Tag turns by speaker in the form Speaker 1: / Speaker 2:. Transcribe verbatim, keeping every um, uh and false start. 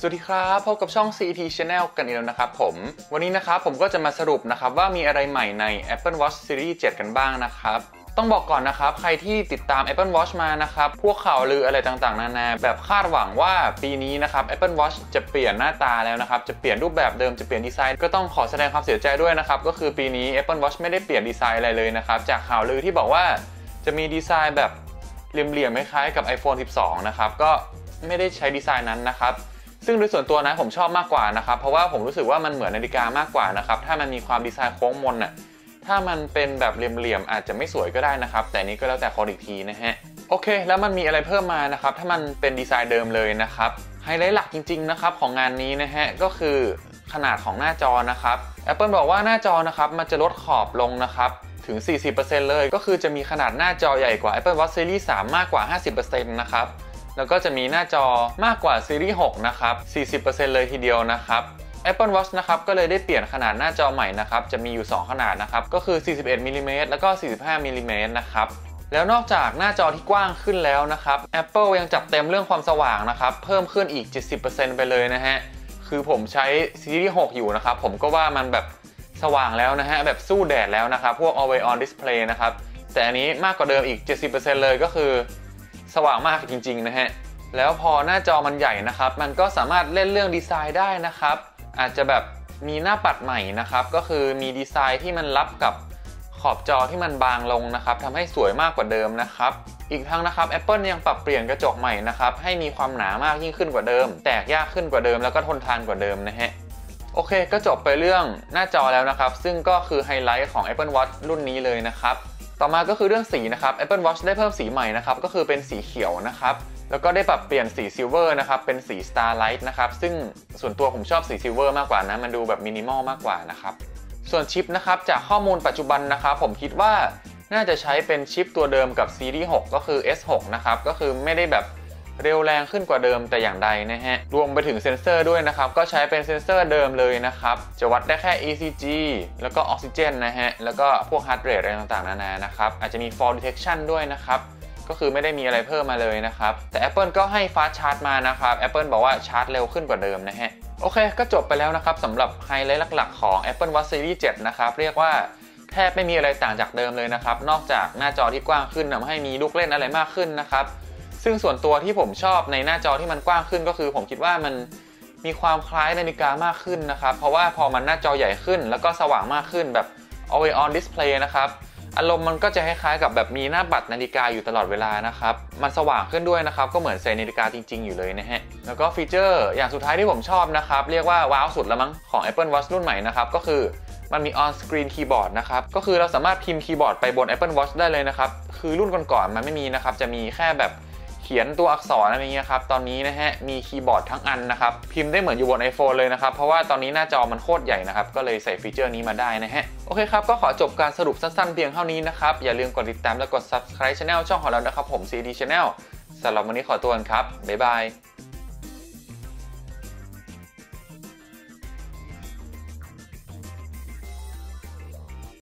Speaker 1: สวัสดีครับพบกับช่อง ซี อี ที Channel กันอีกแล้วนะครับผมวันนี้นะครับผมก็จะมาสรุปนะครับว่ามีอะไรใหม่ใน Apple Watch Series เจ็ด กันบ้างนะครับต้องบอกก่อนนะครับใครที่ติดตาม Apple Watch มานะครับพวกข่าวลืออะไรต่างๆนานาแบบคาดหวังว่าปีนี้นะครับ Apple Watch จะเปลี่ยนหน้าตาแล้วนะครับจะเปลี่ยนรูปแบบเดิมจะเปลี่ยนดีไซน์ก็ต้องขอแสดงความเสียใจด้วยนะครับก็คือปีนี้ Apple Watch ไม่ได้เปลี่ยนดีไซน์อะไรเลยนะครับจากข่าวลือที่บอกว่าจะมีดีไซน์แบบเหลี่ยมๆคล้ายๆกับ iPhone สิบสองนะครับก็ไม่ได้ใช้ดีไซน์นั้นนะครับซึ่งโดยส่วนตัวนะผมชอบมากกว่านะครับเพราะว่าผมรู้สึกว่ามันเหมือนนาฬิกามากกว่านะครับถ้ามันมีความดีไซน์โค้งมนน่ะถ้ามันเป็นแบบเหลี่ยมๆอาจจะไม่สวยก็ได้นะครับแต่นี้ก็แล้วแต่คนอีกทีนะฮะโอเคแล้วมันมีอะไรเพิ่มมานะครับถ้ามันเป็นดีไซน์เดิมเลยนะครับไฮไลท์หลักจริงๆนะครับของงานนี้นะฮะก็คือขนาดของหน้าจอนะครับ Apple บอกว่าหน้าจอนะครับมันจะลดขอบลงนะครับถึง สี่สิบเปอร์เซ็นต์ เลยก็คือจะมีขนาดหน้าจอใหญ่กว่า Apple Watch Series สามมากกว่า ห้าสิบเปอร์เซ็นต์ นะครับแล้วก็จะมีหน้าจอมากกว่าซีรีส์หกนะครับ สี่สิบเปอร์เซ็นต์ เลยทีเดียวนะครับ Apple Watch นะครับก็เลยได้เปลี่ยนขนาดหน้าจอใหม่นะครับจะมีอยู่สองขนาดนะครับก็คือสี่สิบเอ็ดมิลลิเมตรแล้วก็สี่สิบห้ามิลลิเมตรนะครับแล้วนอกจากหน้าจอที่กว้างขึ้นแล้วนะครับ Apple ยังจัดเต็มเรื่องความสว่างนะครับเพิ่มขึ้นอีก เจ็ดสิบเปอร์เซ็นต์ ไปเลยนะฮะคือผมใช้ซีรีส์หกอยู่นะครับผมก็ว่ามันแบบสว่างแล้วนะฮะแบบสู้แดดแล้วนะครับพวก Always On Display นะครับแต่อันนี้มากกว่าเดิมอีก เจ็ดสิบเปอร์เซ็นต์ เลยก็คือสว่างมากจริงๆนะฮะแล้วพอหน้าจอมันใหญ่นะครับมันก็สามารถเล่นเรื่องดีไซน์ได้นะครับอาจจะแบบมีหน้าปัดใหม่นะครับก็คือมีดีไซน์ที่มันรับกับขอบจอที่มันบางลงนะครับทำให้สวยมากกว่าเดิมนะครับอีกทั้งนะครับ Apple ยังปรับเปลี่ยนกระจกใหม่นะครับให้มีความหนามากยิ่งขึ้นกว่าเดิมแตกยากขึ้นกว่าเดิมแล้วก็ทนทานกว่าเดิมนะฮะโอเคก็จบไปเรื่องหน้าจอแล้วนะครับซึ่งก็คือไฮไลท์ของ Apple Watch รุ่นนี้เลยนะครับต่อมาก็คือเรื่องสีนะครับ Apple Watch ได้เพิ่มสีใหม่นะครับก็คือเป็นสีเขียวนะครับแล้วก็ได้ปรับเปลี่ยนสีซิลเวอร์นะครับเป็นสี Starlight นะครับซึ่งส่วนตัวผมชอบสีซิลเวอร์มากกว่านะมันดูแบบมินิมอลมากกว่านะครับส่วนชิปนะครับจากข้อมูลปัจจุบันนะครับผมคิดว่าน่าจะใช้เป็นชิปตัวเดิมกับซีรีส์หกก็คือ เอส หก นะครับก็คือไม่ได้แบบเร็วแรงขึ้นกว่าเดิมแต่อย่างใดนะฮะรวมไปถึงเซ็นเซอร์ด้วยนะครับก็ใช้เป็นเซ็นเซอร์เดิมเลยนะครับจะวัดได้แค่ อี ซี จี แล้วก็ออกซิเจนนะฮะแล้วก็พวก heart rate อะไรต่างๆนานานะครับอาจจะมี fall detection ด้วยนะครับก็คือไม่ได้มีอะไรเพิ่มมาเลยนะครับแต่ Apple ก็ให้ fast charge มานะครับ Apple บอกว่าชาร์จเร็วขึ้นกว่าเดิมนะฮะโอเคก็จบไปแล้วนะครับสำหรับไฮไลท์หลักๆของ Apple Watch Series เจ็ด นะครับเรียกว่าแทบไม่มีอะไรต่างจากเดิมเลยนะครับนอกจากหน้าจอที่กว้างขึ้นทำให้มีลูกเล่นอะไรมากขึ้นนะครับซึ่งส่วนตัวที่ผมชอบในหน้าจอที่มันกว้างขึ้นก็คือผมคิดว่ามันมีความคล้ายนาฬิกามากขึ้นนะครับเพราะว่าพอมันหน้าจอใหญ่ขึ้นแล้วก็สว่างมากขึ้นแบบ Always On Display นะครับอารมณ์มันก็จะคล้ายๆกับแบบมีหน้าปัดนาฬิกาอยู่ตลอดเวลานะครับมันสว่างขึ้นด้วยนะครับก็เหมือนใส่นาฬิกาจริงๆอยู่เลยนะฮะแล้วก็ฟีเจอร์อย่างสุดท้ายที่ผมชอบนะครับเรียกว่าว้าวสุดแล้วมั้งของ Apple Watch รุ่นใหม่นะครับก็คือมันมี on screen keyboard นะครับก็คือเราสามารถพิมพ์คีย์บอร์ดไปบน Apple Watch ได้เลยนะครับคือรุ่นก่อนๆมันไม่มีนะครับจะมีแค่แบบเขียนตัวอักษรอะไรอย่างเงี้ยครับตอนนี้นะฮะมีคีย์บอร์ดทั้งอันนะครับพิมพ์ได้เหมือนอยู่บน iPhone เลยนะครับเพราะว่าตอนนี้หน้าจอมันโคตรใหญ่นะครับก็เลยใส่ฟีเจอร์นี้มาได้นะฮะโอเคครับก็ขอจบการสรุปสั้นๆเพียงเท่านี้นะครับอย่าลืมกดติดตามและกด Subscribe Channel ช่องของเรานะครับผม ซี อี ที Channel สำหรับวันนี้ขอตัวกันครับบ๊ายบาย